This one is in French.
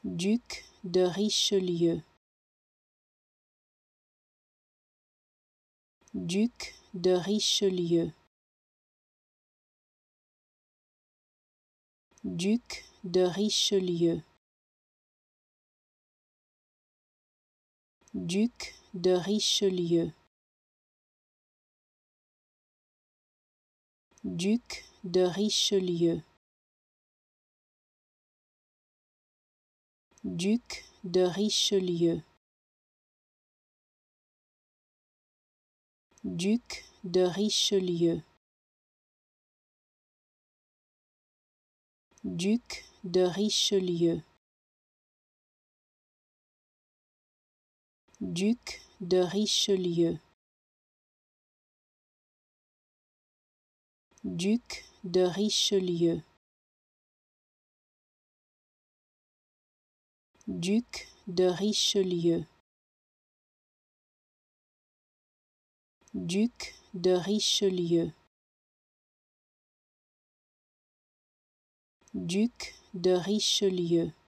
Duc de Richelieu. Duc de Richelieu. Duc de Richelieu. Duc de Richelieu. Duc de Richelieu. Duc de Richelieu. Duc de Richelieu. Duc de Richelieu. Duc de Richelieu. Duc de Richelieu. Duc de Richelieu. Duc de Richelieu. Duc de Richelieu.